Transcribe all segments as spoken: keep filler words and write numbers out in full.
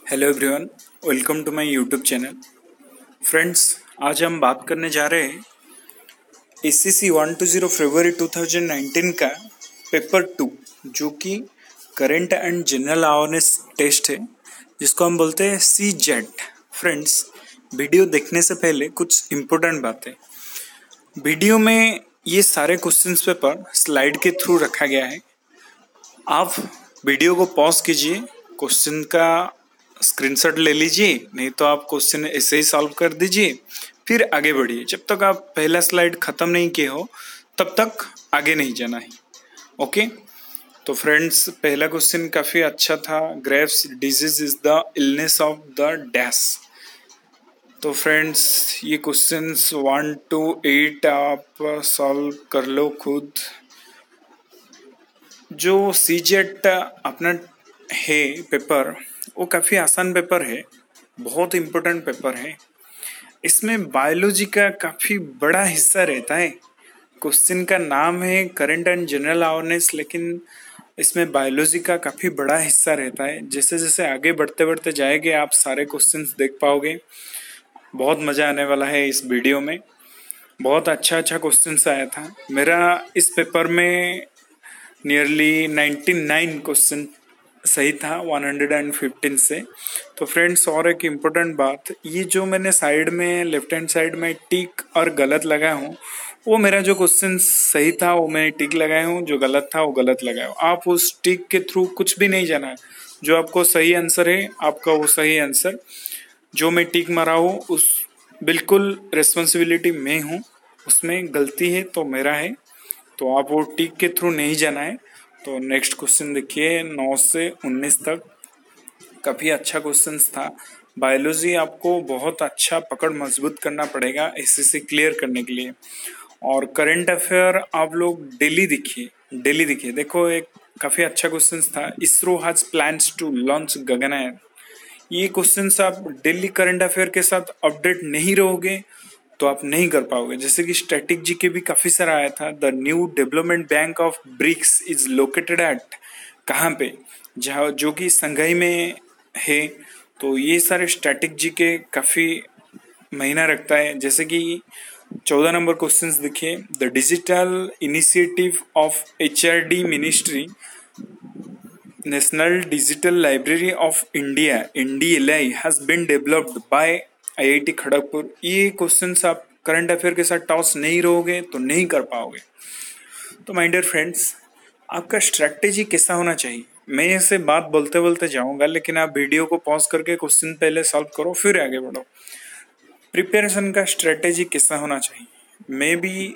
Hello everyone, welcome to my YouTube channel. Friends, आज हम बात करने जा रहे हैं एसीसी वन टू ज़ीरो फरवरी टू थाउज़ेंड नाइनटीन का पेपर टू, जो कि current and general awareness test है, जिसको हम बोलते हैं सी जेट। फ्रेंड्स, वीडियो देखने से पहले कुछ इम्पोर्टेंट बातें। वीडियो में ये सारे क्वेश्चंस पेपर स्लाइड के थ्रू रखा गया है। आप वीडियो को पॉज कीजिए, क्वेश्चन का स्क्रीनशॉट ले लीजिए, नहीं तो आप क्वेश्चन ऐसे ही सॉल्व कर दीजिए, फिर आगे बढ़िए। जब तक आप पहला स्लाइड खत्म नहीं किए हो तब तक आगे नहीं जाना है। ओके, तो फ्रेंड्स, पहला क्वेश्चन काफी अच्छा था। Graves disease is the illness of the dash. तो फ्रेंड्स, ये क्वेश्चंस वन टू एट आप सॉल्व कर लो खुद। जो सीजेट अपना है पेपर, वो काफ़ी आसान पेपर है, बहुत इम्पोर्टेंट पेपर है। इसमें बायोलॉजी का काफ़ी बड़ा हिस्सा रहता है। क्वेश्चन का नाम है करंट एंड जनरल अवेयरनेस, लेकिन इसमें बायोलॉजी का काफ़ी बड़ा हिस्सा रहता है। जैसे जैसे आगे बढ़ते बढ़ते जाएंगे आप सारे क्वेश्चंस देख पाओगे। बहुत मज़ा आने वाला है इस वीडियो में। बहुत अच्छा अच्छा क्वेश्चंस आया था। मेरा इस पेपर में नियरली नाइन्टी नाइन क्वेश्चन सही था वन हंड्रेड फिफ्टीन से। तो फ्रेंड्स, और एक इम्पोर्टेंट बात, ये जो मैंने साइड में लेफ्ट हैंड साइड में टिक और गलत लगाया हूँ, वो मेरा जो क्वेश्चन सही था वो मैंने टिक लगाया हूँ, जो गलत था वो गलत लगाया हूँ। आप उस टिक के थ्रू कुछ भी नहीं जाना है। जो आपको सही आंसर है आपका वो सही आंसर, जो मैं टिक मारा हूँ उस बिल्कुल रिस्पॉन्सिबिलिटी मैं हूँ, उसमें गलती है तो मेरा है, तो आप वो टिक के थ्रू नहीं जाना है। तो नेक्स्ट क्वेश्चन देखिए, नौ से उन्नीस तक काफ़ी अच्छा क्वेश्चन था। बायोलॉजी आपको बहुत अच्छा पकड़ मजबूत करना पड़ेगा एसएससी क्लियर करने के लिए। और करंट अफेयर आप लोग डेली देखिए, डेली देखिए। देखो, एक काफ़ी अच्छा क्वेश्चन था, ISRO has plans to launch Gaganyaan. ये क्वेश्चन आप डेली करंट अफेयर के साथ अपडेट नहीं रहोगे तो आप नहीं कर पाओगे। जैसे कि स्टैटिक जीके भी काफी सारा आया था। The new development bank of BRICS is located at, कहाँ पे, जहाँ जो कि संघाई में है। तो ये सारे स्टैटिक जीके काफी महीना रखता है। जैसे कि चौदह नंबर क्वेश्चन देखिए, the digital initiative of HRD ministry, national digital library of India NDLI has been developed by IIT Kharagpur. ये क्वेश्चंस आप करंट अफेयर के साथ टॉस नहीं रहोगे तो नहीं कर पाओगे। तो माय डियर फ्रेंड्स, आपका स्ट्रैटेजी कैसा होना चाहिए, मैं ऐसे बात बोलते बोलते जाऊंगा, लेकिन आप वीडियो को पॉज करके क्वेश्चन पहले सॉल्व करो फिर आगे बढ़ो। प्रिपरेशन का स्ट्रैटेजी कैसा होना चाहिए। मैं भी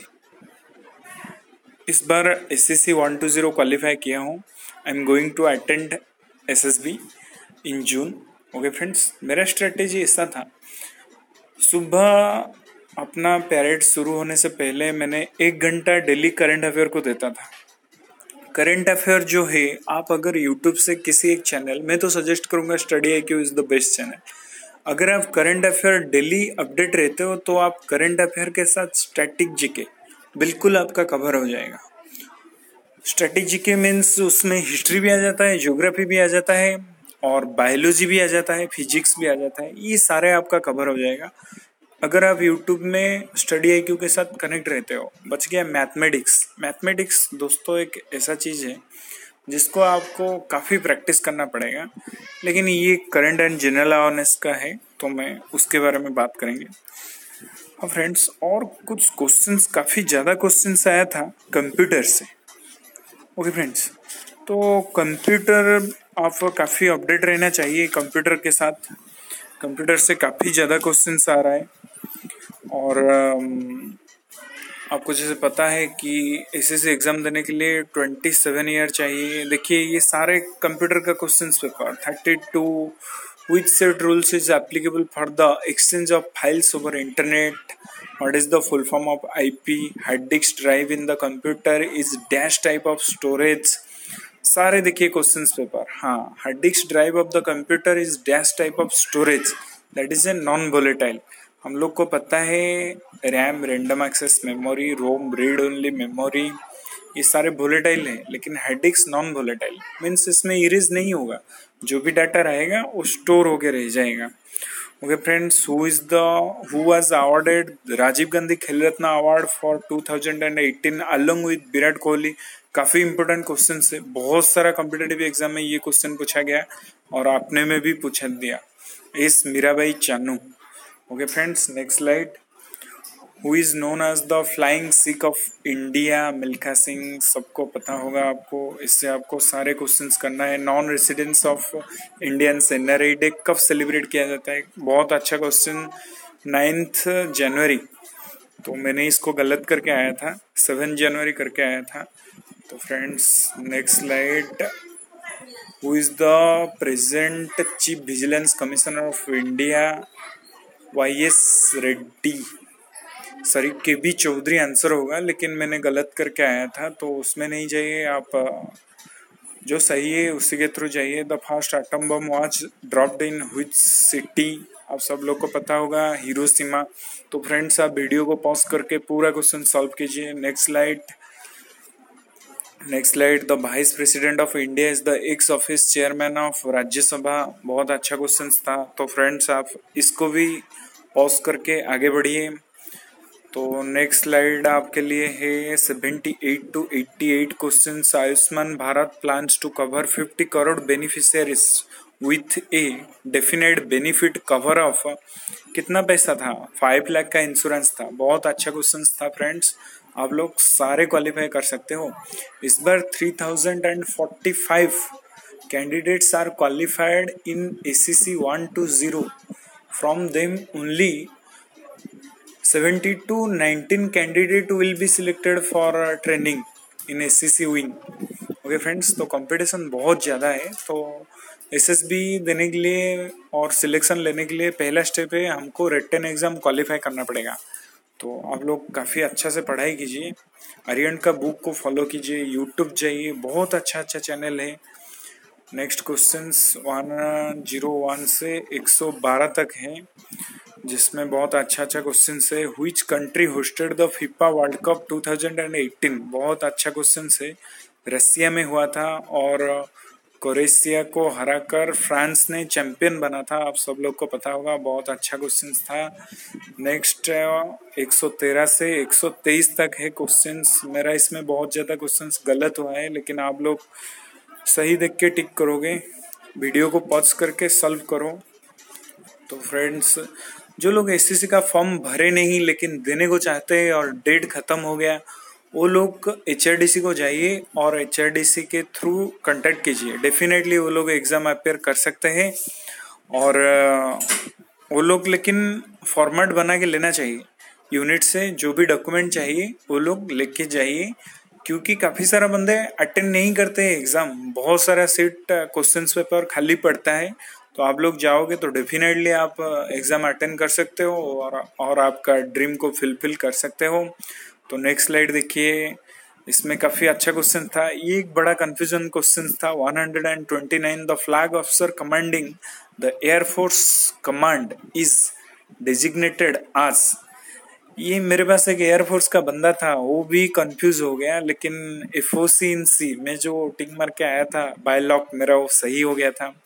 इस बार SSC one two zero qualify किया हूँ। I am going to attend SSB in June. Okay friends, मेरा स्ट्रैटेजी ऐसा था, सुबह अपना पीरियड शुरू होने से पहले मैंने एक घंटा डेली करंट अफेयर को देता था। करंट अफेयर जो है, आप अगर यूट्यूब से किसी एक चैनल, मैं तो सजेस्ट करूंगा study IQ is the best channel. अगर आप करंट अफेयर डेली अपडेट रहते हो तो आप करंट अफेयर के साथ स्टैटिक जीके बिल्कुल आपका कवर हो जाएगा। स्टैटिक जीके मीन्स उसमें हिस्ट्री भी आ जाता है, ज्योग्राफी भी आ जाता है, और बायोलॉजी भी आ जाता है, फिजिक्स भी आ जाता है। ये सारे आपका कवर हो जाएगा अगर आप यूट्यूब में स्टडी आईक्यू के साथ कनेक्ट रहते हो। बच गया मैथमेटिक्स। मैथमेटिक्स दोस्तों एक ऐसा चीज़ है जिसको आपको काफ़ी प्रैक्टिस करना पड़ेगा, लेकिन ये करंट एंड जनरल अवेयरनेस का है तो मैं उसके बारे में बात करेंगे। हाँ फ्रेंड्स, और कुछ क्वेश्चंस, काफ़ी ज़्यादा क्वेश्चंस आया था कंप्यूटर से। ओके फ्रेंड्स, तो कंप्यूटर आप काफ़ी अपडेट रहना चाहिए कंप्यूटर के साथ। कंप्यूटर से काफ़ी ज़्यादा क्वेश्चंस आ रहा है, और आपको जैसे पता है कि एसएससी एग्जाम देने के लिए ट्वेंटी सेवन ईयर चाहिए। देखिए, ये सारे कंप्यूटर का questions paper thirty two, which set rules is applicable for the exchange of files over internet, what is the full form of I P, hard disk drive in the computer is dash type of storage। सारे देखिए questions paper. हाँ, hard disk drive of the computer is dash type of storage, that is a non volatile. हम लोग को पता है RAM, random access memory, ROM read only memory, ये सारे वोलेटाइल है, लेकिन हेडिक्स नॉन वोलेटाइल मीन्स इसमें इरेज नहीं होगा, जो भी डाटा रहेगा वो स्टोर होके रह जाएगा। Okay friends, who is the who was awarded Rajiv Gandhi Khel Ratna award for two thousand eighteen along with Virat Kohli. काफी इंपोर्टेंट क्वेश्चन है, बहुत सारा कॉम्पिटेटिव एग्जाम में ये क्वेश्चन पूछा गया और आपने में भी पूछा दिया। इस Mirabai Chanu. Okay friends, next slide. Who is known as the flying Sikh of India? Milkha Singh, सबको पता होगा आपको। इससे आपको सारे क्वेश्चंस करना है। Non residence of Indians NRI day कब सेलिब्रेट किया जाता है? बहुत अच्छा क्वेश्चन, नाइन्थ जनवरी। तो मैंने इसको गलत करके आया था, सेवन जनवरी करके आया था। तो friends, next slide. Who is the present chief vigilance commissioner of India? Y S Reddy. Sorry, K B Chaudhary answer होगा, लेकिन मैंने गलत करके आया था, तो उसमें नहीं जाइए आप, जो सही है उसी के थ्रू जाइए। The first atom bomb was dropped in which city? आप सब लोग को पता होगा, हिरोशिमा। तो फ्रेंड्स, आप वीडियो को पॉज करके पूरा क्वेश्चन सॉल्व कीजिए। Next slide. Next slide. The vice president of India is the ex office chairman of Rajya Sabha. बहुत अच्छा क्वेश्चन था। तो फ्रेंड्स, आप इसको भी पॉज करके आगे बढ़िए। तो नेक्स्ट स्लाइड आपके लिए है seventy eight to eighty eight questions. Ayushman Bharat plans to cover fifty crore beneficiaries with a definite benefit cover of. कितना पैसा था? फाइव लाख का इंश्योरेंस था। बहुत अच्छा क्वेश्चन था फ्रेंड्स, आप लोग सारे क्वालिफाई कर सकते हो। इस बार three thousand and forty five candidates are qualified in A C C one two zero. From them only seventy to nineteen candidate will be selected for training in A C C wing। Okay friends, तो competition बहुत ज़्यादा है। तो S S B देने के लिए और selection लेने के लिए पहला स्टेप है, हमको रिटन एग्जाम क्वालिफाई करना पड़ेगा। तो आप लोग काफ़ी अच्छा से पढ़ाई कीजिए, आर्यन का बुक को फॉलो कीजिए, यूट्यूब जाइए, बहुत अच्छा अच्छा चैनल है। Next questions one zero one से एक सौ बारह तक है, जिसमें बहुत अच्छा अच्छा क्वेश्चन है। Which country hosted the FIFA world cup two thousand eighteen? बहुत अच्छा क्वेश्चन है। रसिया में हुआ था और क्रोएशिया को हराकर फ्रांस ने चैंपियन बना था, आप सब लोग को पता होगा। बहुत अच्छा क्वेश्चन था। नेक्स्ट एक सौ तेरह से एक सौ तेईस तक है क्वेश्चंस। मेरा इसमें बहुत ज़्यादा क्वेश्चंस गलत हुआ है, लेकिन आप लोग सही देख के टिक करोगे। वीडियो को पॉज करके सॉल्व करो। तो फ्रेंड्स, जो लोग एस एस सी का फॉर्म भरे नहीं लेकिन देने को चाहते हैं और डेट खत्म हो गया, वो लोग एच आर डी सी को जाइए और एच आर डी सी के थ्रू कांटेक्ट कीजिए। डेफिनेटली वो लोग एग्जाम अपेयर कर सकते हैं। और वो लोग लेकिन फॉर्मेट बना के लेना चाहिए, यूनिट से जो भी डॉक्यूमेंट चाहिए वो लोग लेके जाइए, क्योंकि काफ़ी सारा बंदे अटेंड नहीं करते हैं एग्ज़ाम। बहुत सारा सीट क्वेश्चन पेपर खाली पड़ता है। तो आप लोग जाओगे तो डेफिनेटली आप एग्ज़ाम अटेंड कर सकते हो और और आपका ड्रीम को फुलफिल कर सकते हो। तो नेक्स्ट स्लाइड देखिए, इसमें काफ़ी अच्छा क्वेश्चन था। ये एक बड़ा कंफ्यूजन क्वेश्चन था। One hundred twenty nine, the flag officer commanding the airforce command is designated as. ये मेरे पास एक एयरफोर्स का बंदा था, वो भी कंफ्यूज हो गया, लेकिन एफ ओ सी इन सी में जो टिक मार के आया था बाय लॉक, मेरा वो सही हो गया था।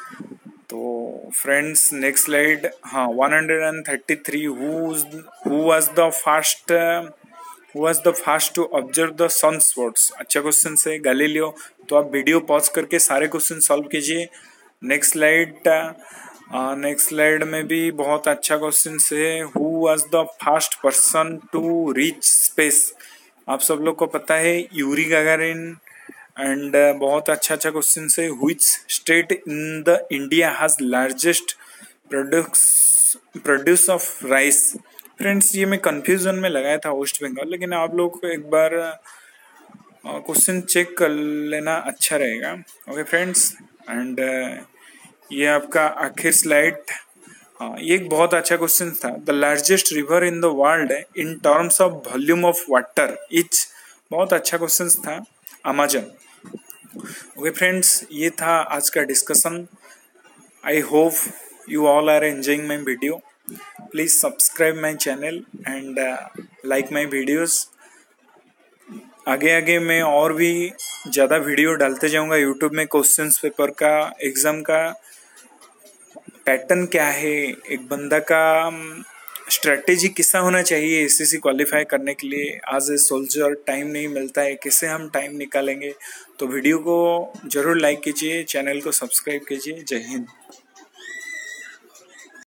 तो फ्रेंड्स, नेक्स्ट स्लाइड। हाँ, one hundred thirty three, who was the first who was the first to observe the sun spots? अच्छा क्वेश्चन है, गैलीलियो। तो आप वीडियो पॉज करके सारे क्वेश्चन सॉल्व कीजिए। Next slide. नेक्स्ट स्लाइड में भी बहुत अच्छा क्वेश्चन है। Who was the first person to reach space? आप सब लोग को पता है, यूरी गागारिन। एंड uh, बहुत अच्छा अच्छा क्वेश्चन है। Which state in the India has largest produce produce of rice? Friends, ये मैं कंफ्यूजन में लगाया था वेस्ट बंगाल, लेकिन आप लोग को एक बार क्वेश्चन uh, चेक कर लेना अच्छा रहेगा। ओके फ्रेंड्स, एंड ये आपका आखिर स्लाइड। हाँ, ये एक बहुत अच्छा क्वेश्चन था। The largest river in the world in terms of volume of water is. बहुत अच्छा क्वेश्चन था, अमेजन। ओके फ्रेंड्स, ये था आज का discussion. I hope you all are enjoying my video. Please subscribe my channel and like my videos. आगे आगे मैं और भी ज़्यादा वीडियो डालते जाऊंगा यूट्यूब में। क्वेश्चंस पेपर का, एग्ज़ाम का पैटर्न क्या है, एक बंदा का स्ट्रेटेजी किसा होना चाहिए एसीसी क्वालिफाई करने के लिए। आज ए सोल्जर टाइम नहीं मिलता है, कैसे हम टाइम निकालेंगे। तो वीडियो को ज़रूर लाइक कीजिए, चैनल को सब्सक्राइब कीजिए। जय हिंद।